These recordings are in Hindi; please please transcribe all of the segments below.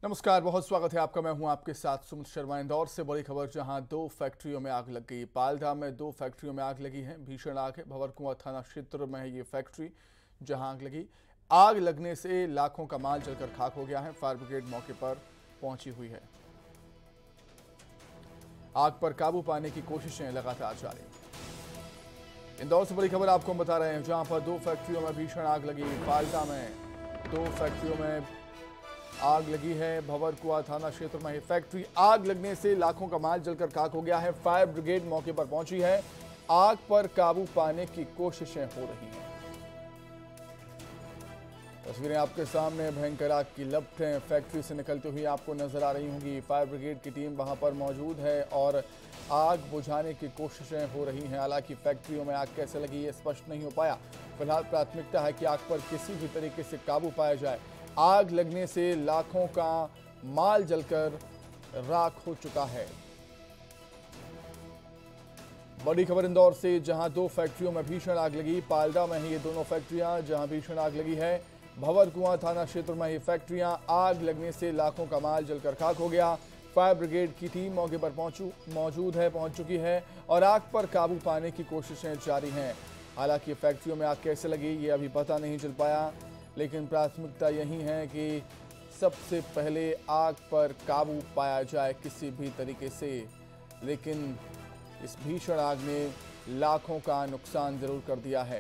नमस्कार, बहुत स्वागत है आपका। मैं हूं आपके साथ सुमित शर्मा। इंदौर से बड़ी खबर, जहां 2 फैक्ट्रियों में आग लग गई। पालधा में 2 फैक्ट्रियों में आग लगी है। भीषण आग है। भंवरकुआं थाना क्षेत्र में है ये फैक्ट्री जहां आग लगी। आग लगने से लाखों का माल जलकर खाक हो गया है। फायर ब्रिगेड मौके पर पहुंची हुई है। आग पर काबू पाने की कोशिशें लगातार जारी। इंदौर से बड़ी खबर आपको हम बता रहे हैं, जहां पर 2 फैक्ट्रियों में भीषण आग लगी। पालधा में 2 फैक्ट्रियों में आग लगी है। भंवरकुआं थाना क्षेत्र में फैक्ट्री, आग लगने से लाखों का माल जलकर खाक हो गया है। फायर ब्रिगेड मौके पर पहुंची है। आग पर काबू पाने की कोशिशें हो रही हैं। तस्वीरें आपके सामने, भयंकर आग की लपटें फैक्ट्री से निकलती हुई आपको नजर आ रही होंगी। फायर ब्रिगेड की टीम वहां पर मौजूद है और आग बुझाने की कोशिशें हो रही हैं। हालांकि फैक्ट्रियों में आग कैसे लगी ये स्पष्ट नहीं हो पाया। फिलहाल प्राथमिकता है कि आग पर किसी भी तरीके से काबू पाया जाए। आग लगने से लाखों का माल जलकर राख हो चुका है। बड़ी खबर इंदौर से, जहां 2 फैक्ट्रियों में भीषण आग लगी। पालधा में है ये दोनों फैक्ट्रियां जहां भीषण आग लगी है। भंवरकुआं थाना क्षेत्र में ये फैक्ट्रियां, आग लगने से लाखों का माल जलकर खाक हो गया। फायर ब्रिगेड की टीम मौके पर पहुंच चुकी है और आग पर काबू पाने की कोशिशें जारी हैं। हालांकि फैक्ट्रियों में आग कैसे लगी ये अभी पता नहीं चल पाया, लेकिन प्राथमिकता यही है कि सबसे पहले आग पर काबू पाया जाए किसी भी तरीके से। लेकिन इस भीषण आग ने लाखों का नुकसान जरूर कर दिया है।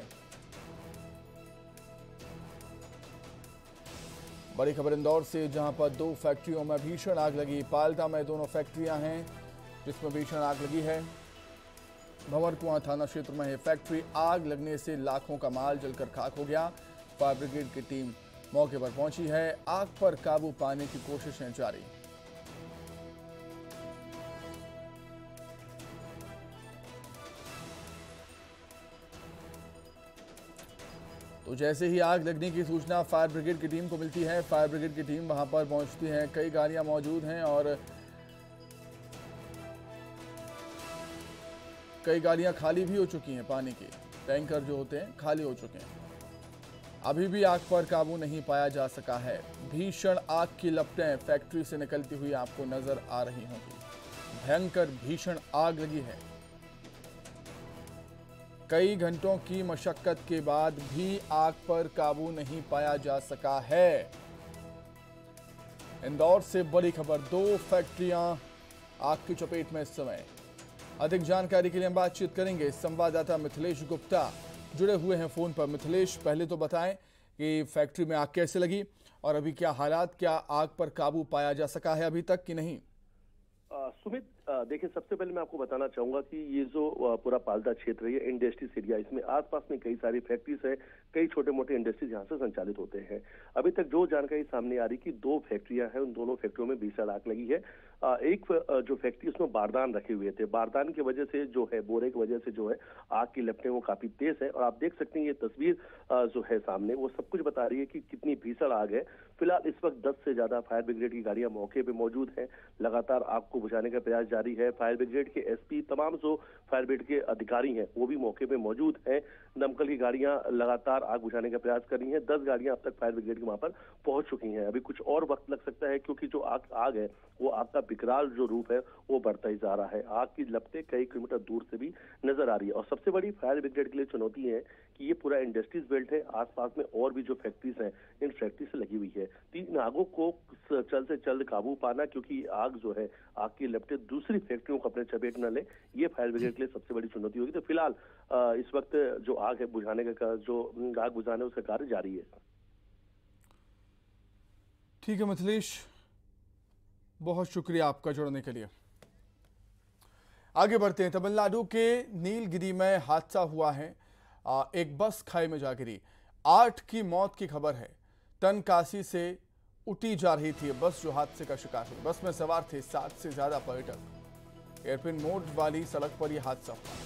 बड़ी खबर इंदौर से, जहां पर 2 फैक्ट्रियों में भीषण आग लगी। पालधा में दोनों फैक्ट्रियां हैं जिसमें भीषण आग लगी है। भंवरकुआं थाना क्षेत्र में है फैक्ट्री, आग लगने से लाखों का माल जलकर खाक हो गया। फायर ब्रिगेड की टीम मौके पर पहुंची है। आग पर काबू पाने की कोशिशें जारी। तो जैसे ही आग लगने की सूचना फायर ब्रिगेड की टीम को मिलती है, फायर ब्रिगेड की टीम वहां पर पहुंचती है। कई गाड़ियां मौजूद हैं और कई गाड़ियां खाली भी हो चुकी हैं। पानी के टैंकर जो होते हैं खाली हो चुके हैं। अभी भी आग पर काबू नहीं पाया जा सका है। भीषण आग की लपटें फैक्ट्री से निकलती हुई आपको नजर आ रही होंगी। भयंकर भीषण आग लगी है। कई घंटों की मशक्कत के बाद भी आग पर काबू नहीं पाया जा सका है। इंदौर से बड़ी खबर, 2 फैक्ट्रियां आग की चपेट में इस समय। अधिक जानकारी के लिए हम बातचीत करेंगे। संवाददाता मिथिलेश गुप्ता जुड़े हुए हैं फोन पर। मिथिलेश, पहले तो बताएं कि फैक्ट्री में आग कैसे लगी और अभी क्या हालात, क्या आग पर काबू पाया जा सका है अभी तक कि नहीं? सुमित, देखिए, सबसे पहले मैं आपको बताना चाहूंगा कि ये जो पूरा पालदा क्षेत्र है, ये इंडस्ट्रीज एरिया, इसमें आसपास में कई सारी फैक्ट्रीज है, कई छोटे मोटे इंडस्ट्रीज यहाँ से संचालित होते हैं। अभी तक जो जानकारी सामने आ रही कि 2 फैक्ट्रियां हैं, उन दोनों फैक्ट्रियों में भीषण आग लगी है। एक जो फैक्ट्री, उसमें बारदान रखे हुए थे। बारदान की वजह से जो है, बोरे की वजह से जो है, आग की लपटें वो काफी तेज है। और आप देख सकते हैं ये तस्वीर जो है सामने, वो सब कुछ बता रही है कि कितनी भीषण आग है। फिलहाल इस वक्त 10 से ज्यादा फायर ब्रिगेड की गाड़ियां मौके पे मौजूद हैं। लगातार आग को बुझाने का प्रयास जारी है। फायर ब्रिगेड के एसपी, तमाम जो फायर ब्रिगेड के अधिकारी हैं, वो भी मौके पे मौजूद हैं। दमकल की गाड़ियां लगातार आग बुझाने का प्रयास कर रही हैं। 10 गाड़ियां अब तक फायर ब्रिगेड के वहां पर पहुंच चुकी हैं। अभी कुछ और वक्त लग सकता है, क्योंकि जो आग है, वो आग का विकराल जो रूप है वो बढ़ता ही जा रहा है। आग की लपटें कई किलोमीटर दूर से भी नजर आ रही है। और सबसे बड़ी फायर ब्रिगेड के लिए चुनौती है कि ये पूरा इंडस्ट्रीज बेल्ट है, आसपास में और भी जो फैक्ट्रीज हैं, इन फैक्ट्री से लगी हुई है। तो इन आगों को जल्द से जल्द काबू पाना, क्योंकि आग जो है, आग की लपटें दूसरी फैक्ट्रियों को अपने चपेट न ले, ये फायर ब्रिगेड के लिए सबसे बड़ी चुनौती होगी। तो फिलहाल इस वक्त जो आग है बुझाने का, जो आग बुझाने उसका कार्य जारी है। ठीक है मिथिलेश, बहुत शुक्रिया आपका जुड़ने के लिए। आगे बढ़ते हैं। तमिलनाडु के नीलगिरी में हादसा हुआ है। एक बस खाई में जा गिरी। 8 की मौत की खबर है। तनकासी से उटी जा रही थी बस जो हादसे का शिकार हुई। बस में सवार थे 7 से ज्यादा पर्यटक। एयरपिन मोड़ वाली सड़क पर यह हादसा हुआ।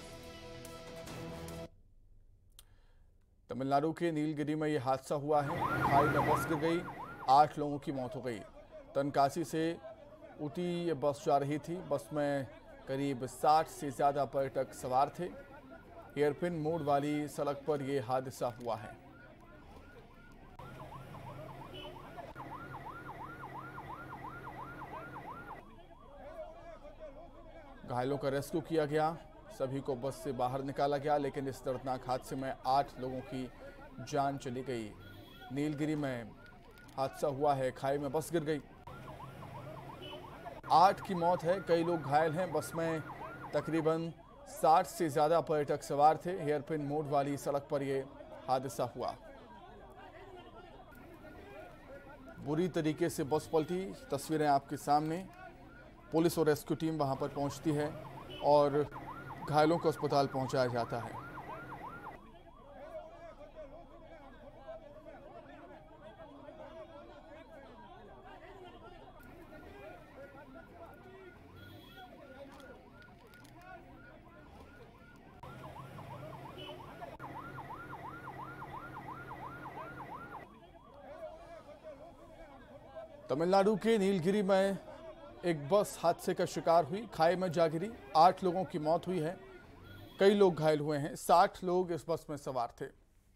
तमिलनाडु के नीलगिरी में यह हादसा हुआ है। खाई में बस गिर गई, 8 लोगों की मौत हो गई। तनकासी से उटी ये बस जा रही थी। बस में करीब 60 से ज्यादा पर्यटक सवार थे। एयरपिन मोड़ वाली सड़क पर यह हादसा हुआ है। घायलों का रेस्क्यू किया गया, सभी को बस से बाहर निकाला गया, लेकिन इस दर्दनाक हादसे में 8 लोगों की जान चली गई। नीलगिरी में हादसा हुआ है, खाई में बस गिर गई, 8 की मौत है, कई लोग घायल हैं। बस में तकरीबन 60 से ज्यादा पर्यटक सवार थे। हेयरपिन मोड़ वाली सड़क पर यह हादसा हुआ। बुरी तरीके से बस पलटी, तस्वीरें आपके सामने। पुलिस और रेस्क्यू टीम वहां पर पहुंचती है और घायलों को अस्पताल पहुंचाया जाता है। तमिलनाडु के नीलगिरी में एक बस हादसे का शिकार हुई, खाई में जा गिरी, 8 लोगों की मौत हुई है, कई लोग घायल हुए हैं, 60 लोग इस बस में सवार थे।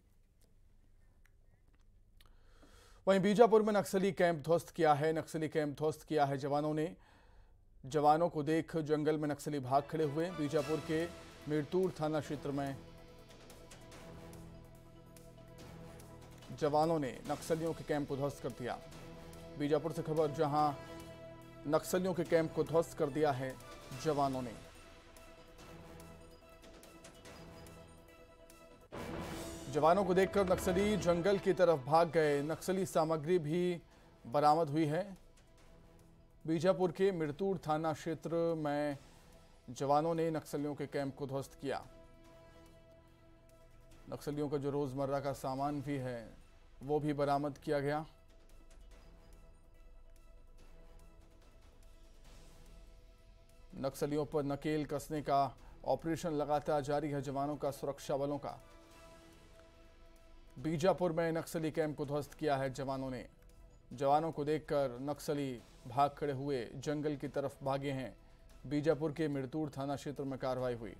वहीं बीजापुर में नक्सली कैंप ध्वस्त किया है, नक्सली कैंप ध्वस्त किया है जवानों ने। जवानों को देख जंगल में नक्सली भाग खड़े हुए। बीजापुर के मिरतूर थाना क्षेत्र में जवानों ने नक्सलियों के कैंप को ध्वस्त कर दिया। बीजापुर से खबर, जहां नक्सलियों के कैंप को ध्वस्त कर दिया है जवानों ने। जवानों को देखकर नक्सली जंगल की तरफ भाग गए। नक्सली सामग्री भी बरामद हुई है। बीजापुर के मिरतूर थाना क्षेत्र में जवानों ने नक्सलियों के कैंप को ध्वस्त किया। नक्सलियों का जो रोजमर्रा का सामान भी है वो भी बरामद किया गया। नक्सलियों पर नकेल कसने का ऑपरेशन लगातार जारी है जवानों का, सुरक्षा बलों का। बीजापुर में नक्सली कैंप को ध्वस्त किया है जवानों ने। जवानों को देखकर नक्सली भाग खड़े हुए, जंगल की तरफ भागे हैं। बीजापुर के मिरतूर थाना क्षेत्र में कार्रवाई हुई।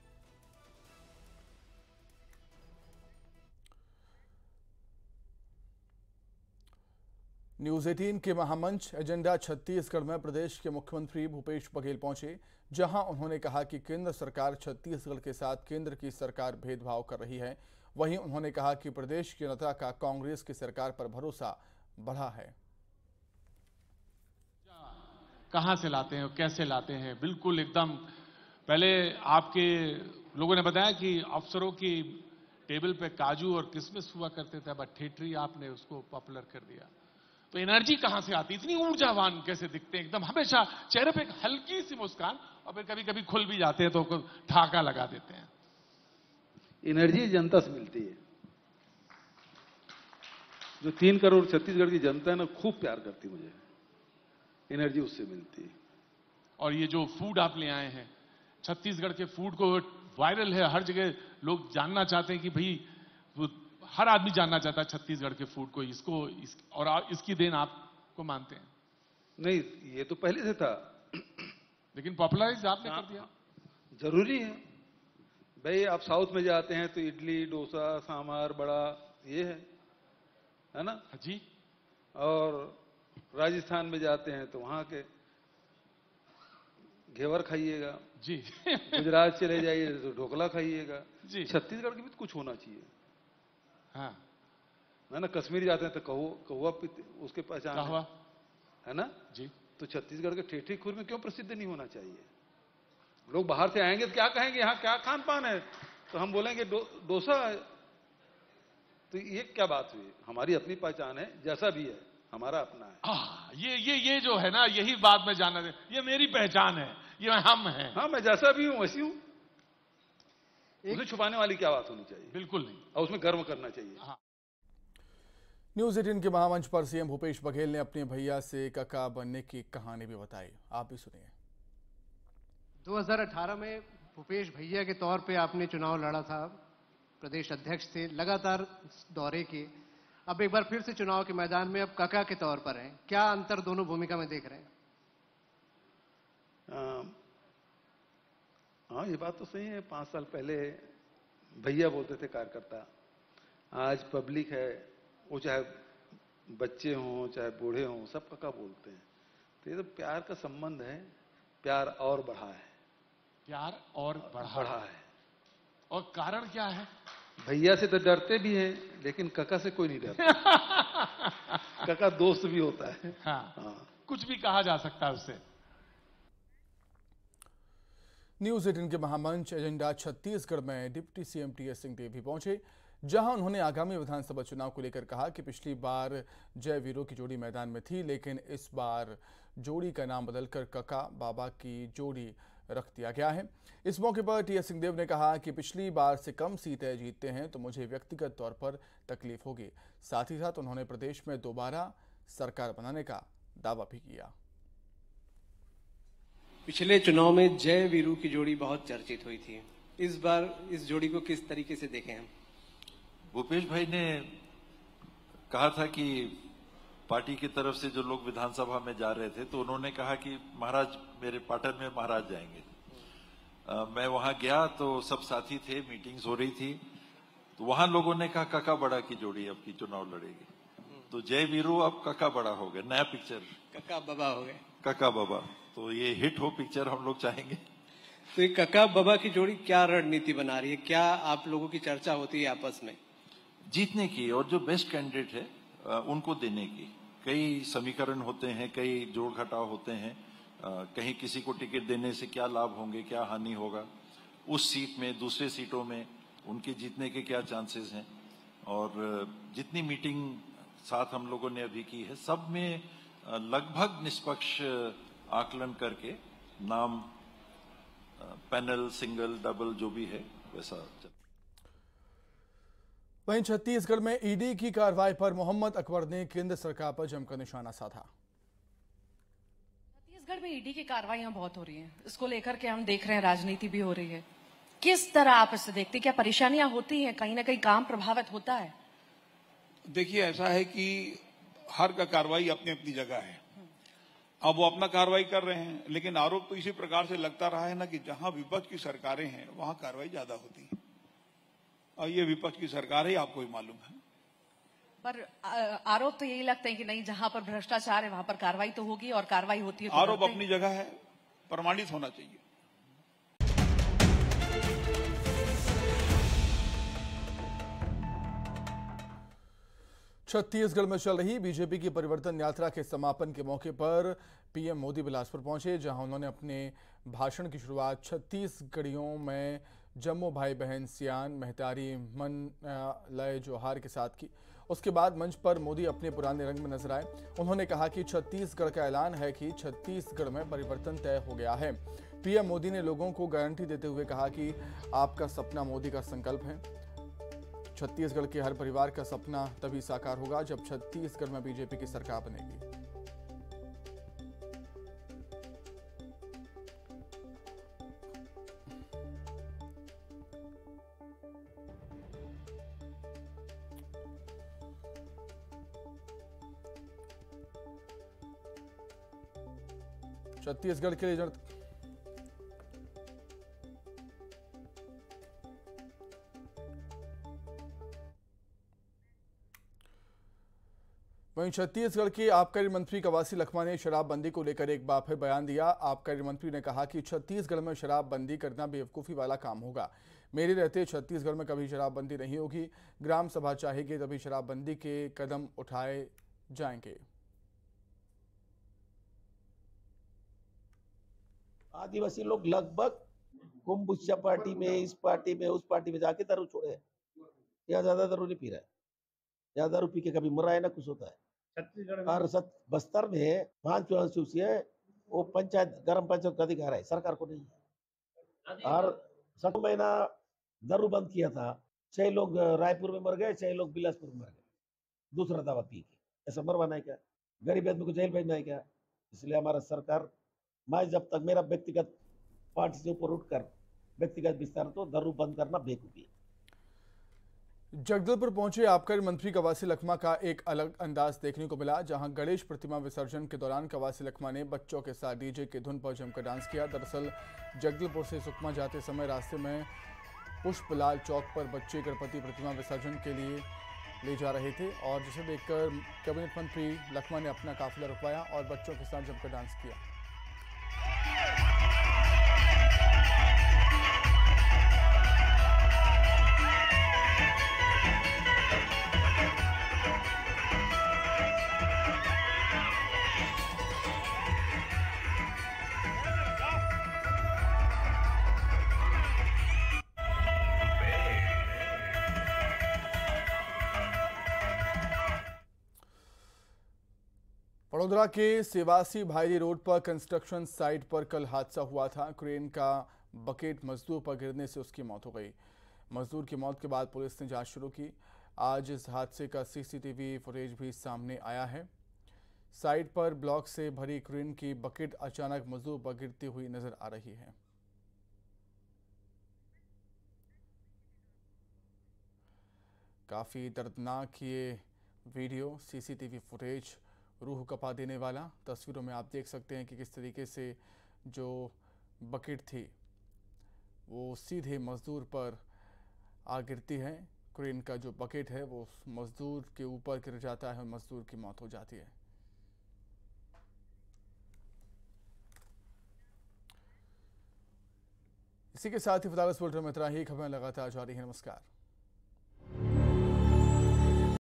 न्यूज 18 के महामंच एजेंडा छत्तीसगढ़ में प्रदेश के मुख्यमंत्री भूपेश बघेल पहुंचे, जहां उन्होंने कहा कि केंद्र सरकार छत्तीसगढ़ के साथ केंद्र की सरकार भेदभाव कर रही है। वहीं उन्होंने कहा कि प्रदेश की जनता का कांग्रेस की सरकार पर भरोसा बढ़ा है। कहां से लाते हैं और कैसे लाते हैं, बिल्कुल एकदम पहले आपके लोगों ने बताया कि अफसरों की टेबल पे काजू और किशमिश हुआ करते थे, अब ठेठरी आपने उसको पॉपुलर कर दिया। तो एनर्जी कहां से आती, इतनी ऊर्जावान कैसे दिखते हैं, एकदम हमेशा चेहरे पे एक हल्की सी मुस्कान, और फिर कभी कभी खुल भी जाते हैं तो ठाका लगा देते हैं। एनर्जी जनता से मिलती है। जो 3 करोड़ छत्तीसगढ़ की जनता है ना, खूब प्यार करती मुझे, एनर्जी उससे मिलती है। और ये जो फूड आप ले आए हैं, छत्तीसगढ़ के फूड को वायरल है, हर जगह लोग जानना चाहते हैं कि भाई हर आदमी जानना चाहता है छत्तीसगढ़ के फूड को, और इसकी देन आपको मानते हैं? नहीं, ये तो पहले से था, लेकिन पॉपुलराइज आपने कर दिया। जरूरी है भाई। आप साउथ में जाते हैं तो इडली, डोसा, सांभर, बड़ा, ये है ना जी। और राजस्थान में जाते हैं तो वहां के घेवर खाइएगा जी। गुजरात चले जाइए तो ढोकला खाइएगा जी। छत्तीसगढ़ के भी तो कुछ होना चाहिए। हाँ, है ना। कश्मीर जाते हैं तो कहुआ उसके पहचान है ना जी। तो छत्तीसगढ़ के ठेठी खुर में क्यों प्रसिद्ध नहीं होना चाहिए? लोग बाहर से आएंगे तो क्या कहेंगे, यहाँ क्या खान पान है, तो हम बोलेंगे डोसा है। तो ये क्या बात हुई? हमारी अपनी पहचान है, जैसा भी है हमारा अपना है। ये जो है ना, यही बात मैं जानना चाहता हूं। ये मेरी पहचान है, ये हम हैं। हाँ, मैं जैसा भी हूं वैसी हूं। उसे छुपाने वाली क्या बात होनी चाहिए? बिल्कुल नहीं, और उसमें गर्व करना चाहिए। हाँ। न्यूज 18 के महामंच पर सीएम भूपेश बघेल ने अपने भैया से काका बनने की कहानी भी बताई, आप भी सुनिए। 2018 में भूपेश भैया के तौर पे आपने चुनाव लड़ा था, प्रदेश अध्यक्ष थे, लगातार दौरे किए। अब एक बार फिर से चुनाव के मैदान में अब काका के तौर पर हैं, क्या अंतर दोनों भूमिका में देख रहे हैं? हाँ, ये बात तो सही है। 5 साल पहले भैया बोलते थे कार्यकर्ता, आज पब्लिक है, वो चाहे बच्चे हों चाहे बूढ़े हों, सब काका बोलते हैं। तो ये तो प्यार का संबंध है, प्यार और बढ़ा है। प्यार और बढ़ा है। और कारण क्या है? भैया से तो डरते भी हैं, लेकिन कका से कोई नहीं डरता। कका दोस्त भी होता है। हाँ, कुछ भी कहा जा सकता है उससे। न्यूज 18 के महामंच एजेंडा छत्तीसगढ़ में डिप्टी सीएम टीएस सिंहदेव भी पहुंचे, जहां उन्होंने आगामी विधानसभा चुनाव को लेकर कहा कि पिछली बार जय वीरों की जोड़ी मैदान में थी, लेकिन इस बार जोड़ी का नाम बदलकर कका बाबा की जोड़ी रख दिया गया है। इस मौके पर टीएस सिंहदेव ने कहा कि पिछली बार से कम सीटें जीतते हैं तो मुझे व्यक्तिगत तौर पर तकलीफ होगी। साथ ही साथ उन्होंने प्रदेश में दोबारा सरकार बनाने का दावा भी किया। पिछले चुनाव में जय वीरू की जोड़ी बहुत चर्चित हुई थी, इस बार इस जोड़ी को किस तरीके से देखें हम? भूपेश भाई ने कहा था कि पार्टी की तरफ से जो लोग विधानसभा में जा रहे थे तो उन्होंने कहा कि महाराज मेरे पाटन में महाराज जाएंगे। मैं वहां गया तो सब साथी थे, मीटिंग्स हो रही थी, तो वहां लोगों ने कहा कका बड़ा की जोड़ी अब की चुनाव लड़ेगी। तो जय वीरू अब कका बड़ा हो गए, नया पिक्चर कका बाबा हो गए। कका बाबा, तो ये हिट हो पिक्चर हम लोग चाहेंगे। तो ये कका बाबा की जोड़ी क्या रणनीति बना रही है? क्या आप लोगों की चर्चा होती है आपस में? जीतने की और जो बेस्ट कैंडिडेट है उनको देने की। कई समीकरण होते हैं, कई जोड़ घटाव होते हैं, कहीं किसी को टिकट देने से क्या लाभ होंगे, क्या हानि होगा, उस सीट में दूसरे सीटों में उनके जीतने के क्या चांसेस हैं। और जितनी मीटिंग साथ हम लोगों ने अभी की है सब में लगभग निष्पक्ष आकलन करके नाम पैनल सिंगल डबल जो भी है वैसा। वहीं छत्तीसगढ़ में ईडी की कार्रवाई पर मोहम्मद अकबर ने केंद्र सरकार पर जमकर निशाना साधा। छत्तीसगढ़ में ईडी की कार्रवाइयां बहुत हो रही हैं, इसको लेकर के हम देख रहे हैं राजनीति भी हो रही है। किस तरह आप इसे देखते हैं? क्या परेशानियां होती हैं? कहीं ना कहीं काम प्रभावित होता है? देखिए, ऐसा है कि हर का कार्रवाई अपनी अपनी जगह है। अब वो अपना कार्रवाई कर रहे हैं, लेकिन आरोप तो इसी प्रकार से लगता रहा है ना कि जहां विपक्ष की सरकारें हैं वहां कार्रवाई ज्यादा होती है, और ये विपक्ष की सरकार है, आपको भी मालूम है। पर आरोप तो यही लगते हैं कि नहीं, जहां पर भ्रष्टाचार है वहां पर कार्रवाई तो होगी, और कार्रवाई होती है तो आरोप अपनी जगह है, प्रमाणित होना चाहिए। छत्तीसगढ़ में चल रही बीजेपी की परिवर्तन यात्रा के समापन के मौके पर पीएम मोदी बिलासपुर पहुंचे, जहां उन्होंने अपने भाषण की शुरुआत छत्तीसगढ़ियों में जम्मू भाई बहन सियान मेहतारी मन लय जोहार के साथ की। उसके बाद मंच पर मोदी अपने पुराने रंग में नजर आए। उन्होंने कहा कि छत्तीसगढ़ का ऐलान है कि छत्तीसगढ़ में परिवर्तन तय हो गया है। पीएम मोदी ने लोगों को गारंटी देते हुए कहा कि आपका सपना मोदी का संकल्प है। छत्तीसगढ़ के हर परिवार का सपना तभी साकार होगा जब छत्तीसगढ़ में बीजेपी की सरकार बनेगी। छत्तीसगढ़ के लिए वहीं छत्तीसगढ़ के आबकारी मंत्री कवासी लखमा ने शराबबंदी को लेकर एक बार फिर बयान दिया। आबकारी मंत्री ने कहा कि छत्तीसगढ़ में शराबबंदी करना बेवकूफ़ी वाला काम होगा। मेरे रहते छत्तीसगढ़ में कभी शराबबंदी नहीं होगी। ग्राम सभा चाहेगी तभी शराबबंदी के कदम उठाए जाएंगे। आदिवासी लोग लगभग कुंभुच्चा पार्टी में, इस पार्टी में, उस पार्टी में जाके दारू छोड़े हैं। यहाँ ज्यादा दारू नहीं पी रहा है, यहाँ दारू पी के कभी मरा है ना कुछ होता है। और बस्तर में 5 से वो पंचायत ग्राम पंचायत का अधिकार है, सरकार को नहीं है। और 7 महीना दारू बंद किया था, 6 लोग रायपुर में मर गए, 6 लोग बिलासपुर में मर गए, दूसरा दवा पी के। ऐसा मरवाना है क्या? गरीब आदमी को जेल भेजना है क्या? इसलिए हमारा सरकार, मैं जब तक मेरा व्यक्तिगत पार्टी से ऊपर उठकर व्यक्तिगत विस्तार, तो दारू बंद करना बेवकूफी है। जगदलपुर पहुंचे आबकारी मंत्री कवासी लखमा का एक अलग अंदाज देखने को मिला, जहां गणेश प्रतिमा विसर्जन के दौरान कवासी लखमा ने बच्चों के साथ डीजे की धुन पर जमकर डांस किया। दरअसल जगदलपुर से सुकमा जाते समय रास्ते में पुष्पलाल चौक पर बच्चे गणपति प्रतिमा विसर्जन के लिए ले जा रहे थे, और जिसे देखकर कैबिनेट मंत्री लखमा ने अपना काफिला रुकवाया और बच्चों के साथ जमकर डांस किया। वडोदरा के सेवासी भाईली रोड पर कंस्ट्रक्शन साइट पर कल हादसा हुआ था। क्रेन का बकेट मजदूर पर गिरने से उसकी मौत हो गई। मजदूर की मौत के बाद पुलिस ने जांच शुरू की। आज इस हादसे का सीसीटीवी फुटेज भी सामने आया है। साइट पर ब्लॉक से भरी क्रेन की बकेट अचानक मजदूर पर गिरती हुई नजर आ रही है। काफी दर्दनाक ये वीडियो, सीसीटीवी फुटेज रूह कपा देने वाला। तस्वीरों में आप देख सकते हैं कि किस तरीके से जो बकेट थी वो सीधे मजदूर पर आ गिरती है। क्रेन का जो बकेट है वो मजदूर के ऊपर गिर जाता है और मजदूर की मौत हो जाती है। इसी के साथ ही फिलहाल इस बुलेटिन में इतना ही। खबरें लगातार जारी है। नमस्कार।